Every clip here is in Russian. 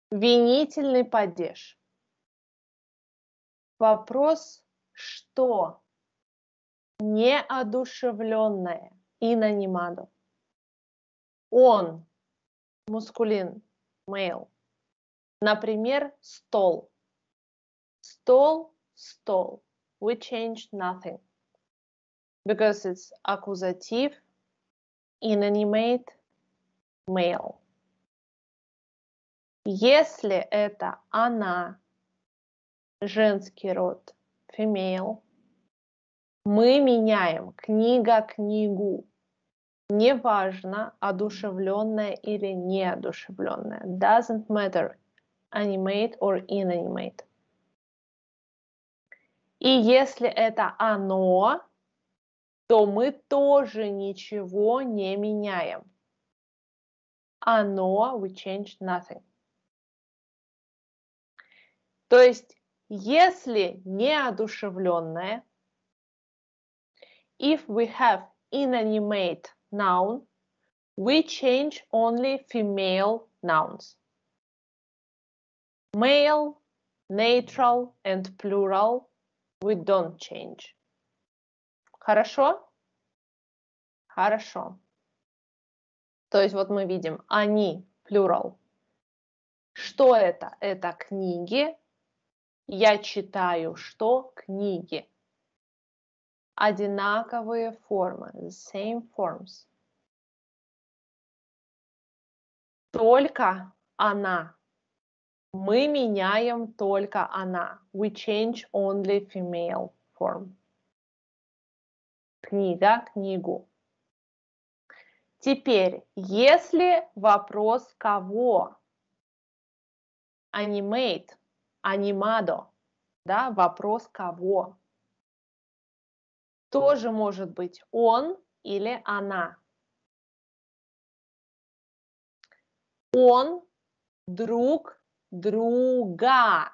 Винительный падеж. Вопрос «что?» Неодушевленное. Инанимадо. Он. Мускулин. Male. Например, стол. Стол, стол. We changed nothing. Because it's accusative, inanimate, male. Если это она, женский род, female, мы меняем книга книгу. Неважно, одушевленная или неодушевленная. Doesn't matter, animate or inanimate. И если это оно, то мы тоже ничего не меняем. Оно, we changed nothing. То есть, если неодушевленное, if we have inanimate noun, we change only female nouns. Male, neutral and plural we don't change. Хорошо? Хорошо. То есть вот мы видим они, plural. Что это? Это книги. Я читаю что? Книги. Одинаковые формы. The same forms. Только она. Мы меняем только она. We change only female form. Книга, книгу. Теперь, если вопрос кого? Animate, animado, да, вопрос кого? Тоже может быть он или она. Он друг друга.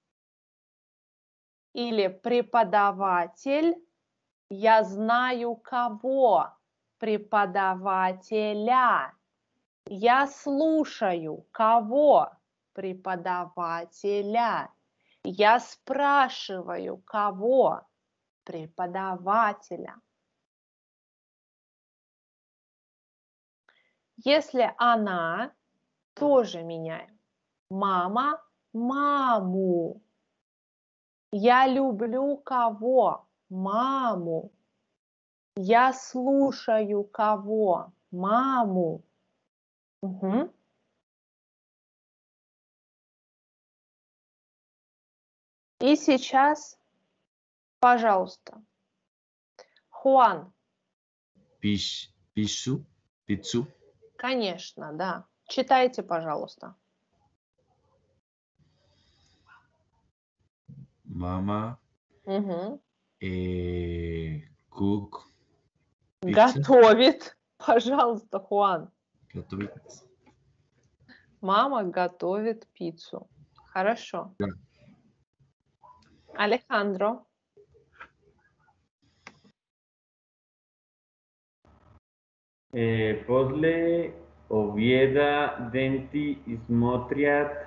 Или преподаватель, я знаю кого, преподавателя. Я слушаю кого, преподавателя. Я спрашиваю кого, преподавателя. Если она, тоже меняем. Мама, маму. Я люблю кого? Маму. Я слушаю кого? Маму. Угу. И сейчас, пожалуйста, Хуан. Пиццу. Конечно, да. Читайте, пожалуйста. Мама. Угу. Cook. Готовит. Пожалуйста, Хуан. Готовит. Мама готовит пиццу. Хорошо. Да. Алехандро. После обеда дети смотрят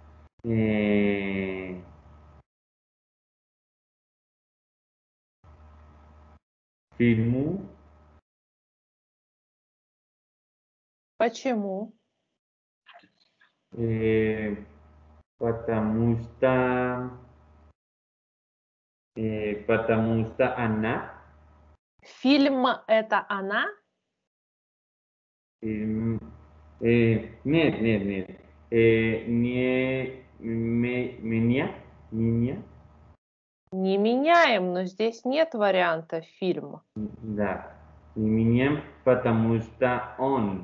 фильму. Почему? Потому что она. Фильм это она? Нет. Меня. Не меняем, но здесь нет варианта фильма. Да. Не меняем, потому что он.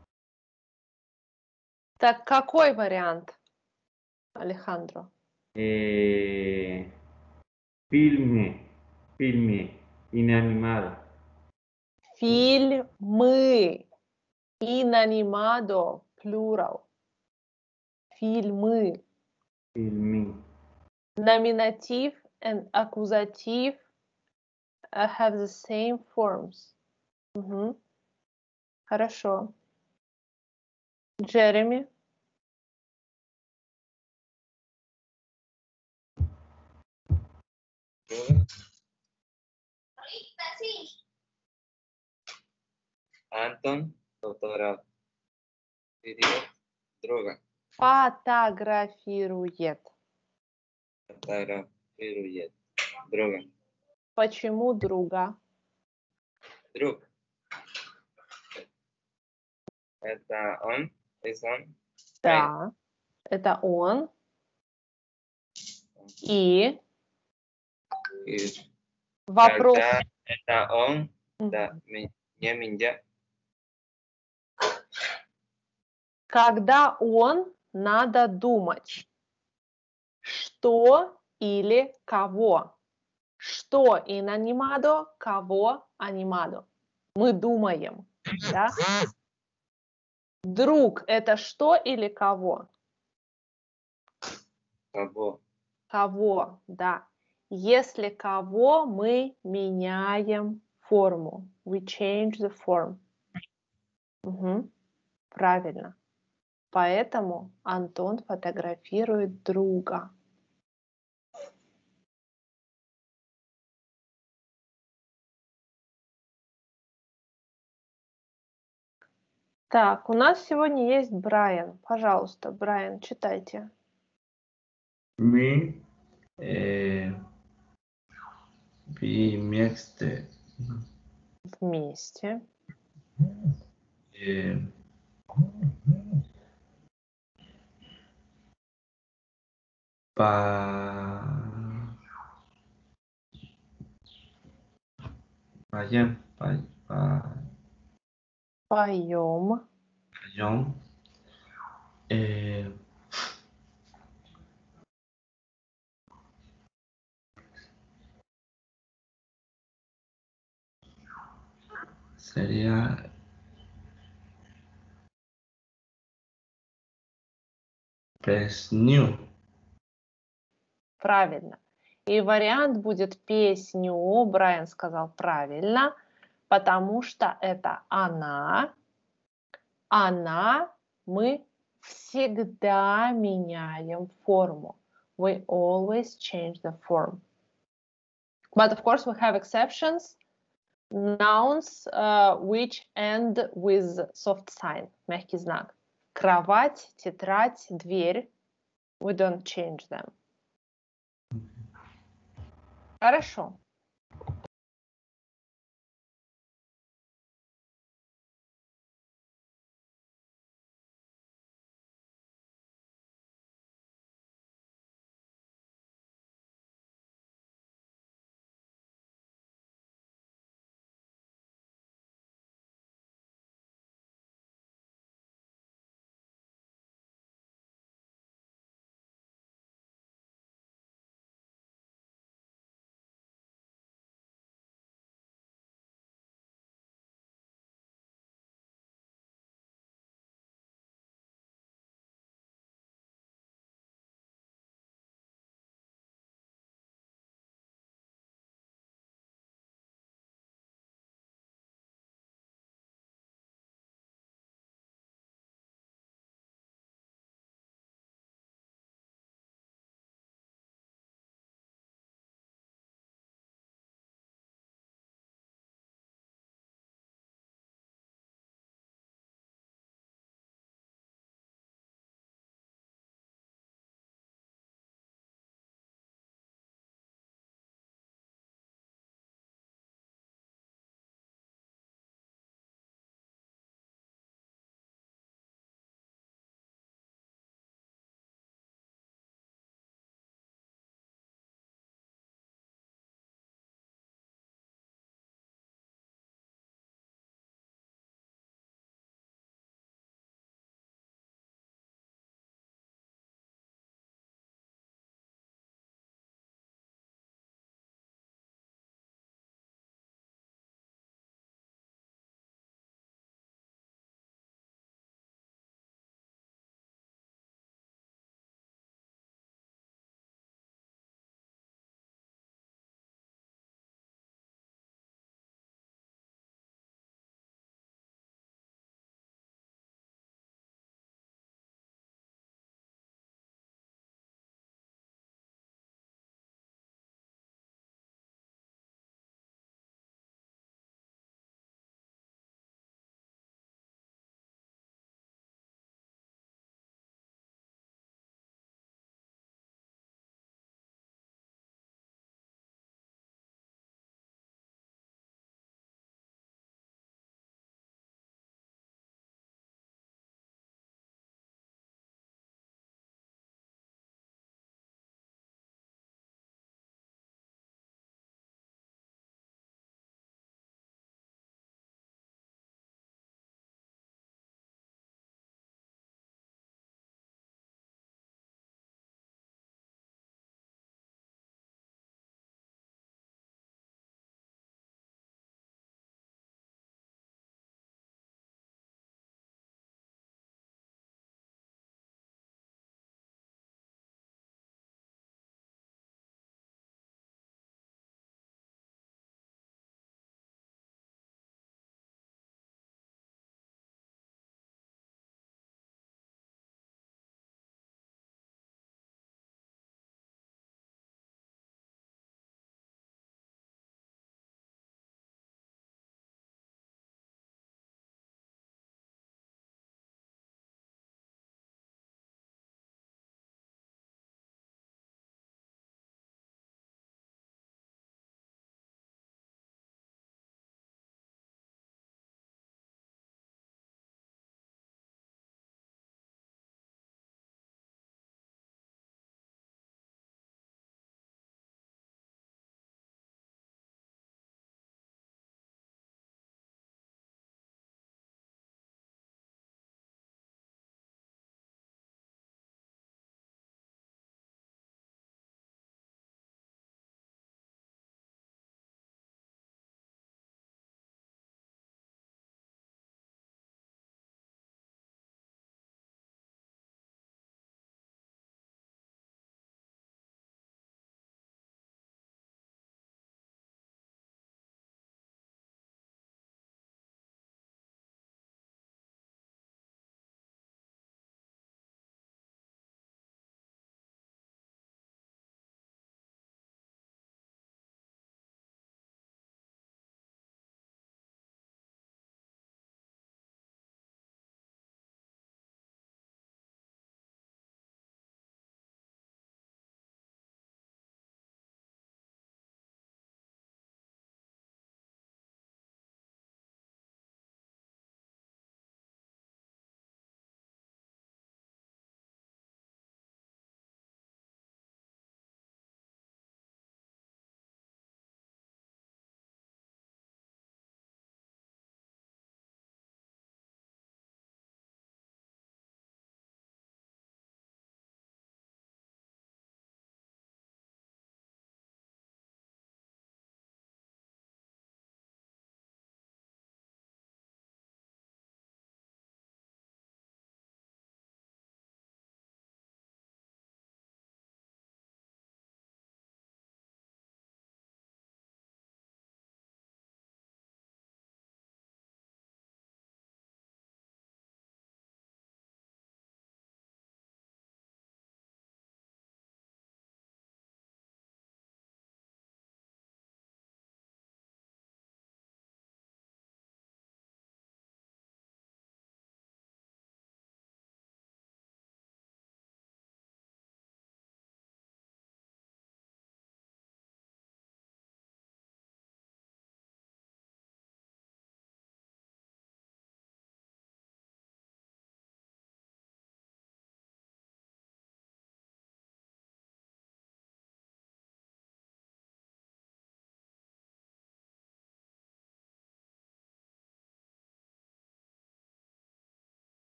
Так какой вариант, Алехандро? Фильме. Inanimado. Фильмы. Inaнимado, plural. Фильмы. Фильмы. Nominative and accusative have the same forms. Угу. Хорошо. Джереми. друга. Антон фотографирует друга. Фотографирует. Фотографирует друга. Почему друга? Друг. Это он. Is он. Да, это он. И И вопрос. когда это он, Мгм. да, не меня. Когда он, надо думать. Что или кого? Что инанимадо, кого анимадо. Мы думаем, да? Друг – это что или кого? Кого? Кого, да. Если кого, мы меняем форму. We change the form. Мгм. Правильно. Поэтому Антон фотографирует друга. Так, у нас сегодня есть Брайан. Пожалуйста, Брайан, читайте. Мы вместе Вместе. э, поем, Поем. э, sería песню. Правильно. И вариант будет песню. Брайан сказал правильно, потому что это она. Она, мы всегда меняем форму. We always change the form. But of course we have exceptions. Nouns which end with soft sign, мягкий знак. Кровать, тетрадь, дверь. We don't change them. Хорошо.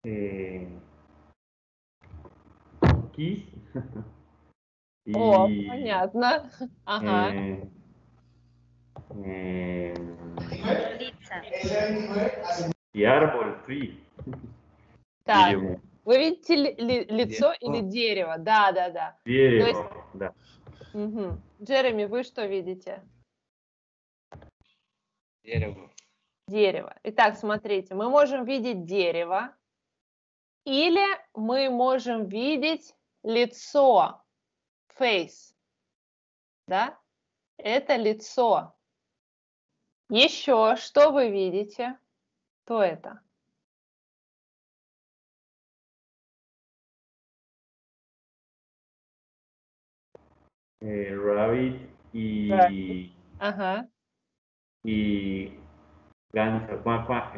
Kiss. О, Y, понятно. Ага. Лица. y árbol, tree. Так, Дерево. вы видите лицо или дерево? Да, да, да. То есть, Дерево, да. мгм. Джереми, вы что видите? Дерево. Дерево. Итак, смотрите, мы можем видеть дерево, или мы можем видеть лицо, face, да? Это лицо. Еще что вы видите? Что это? Rabbit y, Ага. y ganso, cuac,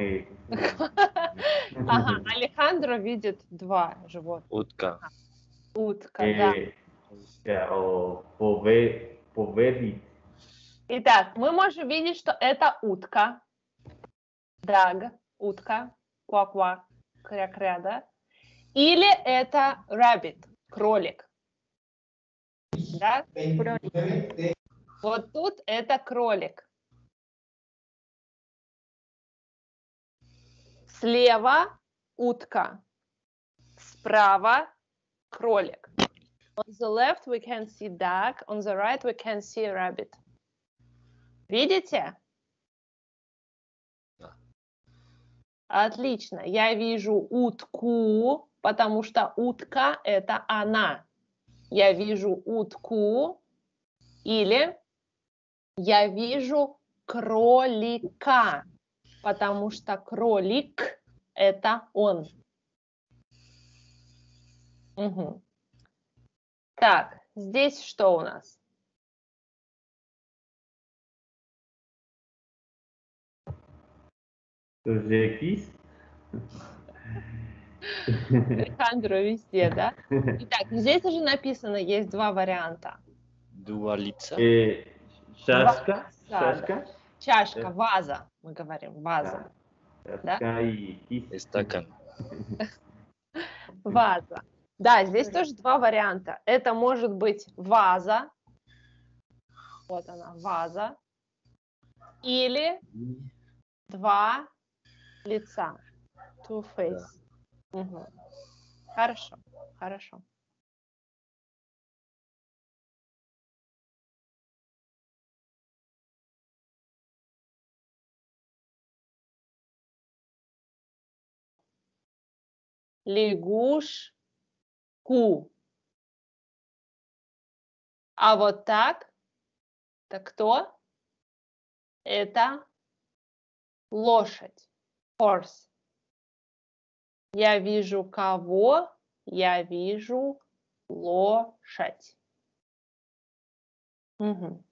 Ага, Алехандро видит два животных. Утка. Утка, да. o povedit. Итак, мы можем видеть, что это утка. Даг, утка. Ква-ква, кря-кря, да? Или это rabbit, кролик. Да? Кролик. Вот тут это кролик. Слева утка. Справа кролик. On the left we can see duck, on the right we can see rabbit. Видите? Да. Отлично. Я вижу утку, потому что утка – это она. Я вижу утку или я вижу кролика, потому что кролик – это он. Угу. Так, здесь что у нас? X. Алехандро везде, да? Итак, здесь уже написано, есть два варианта. Два лица. Шашка. Да, Шашка. Чашка, ваза, мы говорим, ваза. Шашка и кисть. Стакан. Ваза. Да, здесь тоже два варианта. Это может быть ваза. Вот она, ваза. Или два лица. Two face. Угу. Хорошо, хорошо. Лягушку. А вот так, это кто? Это лошадь. Horse. Я вижу кого? Я вижу лошадь. Угу.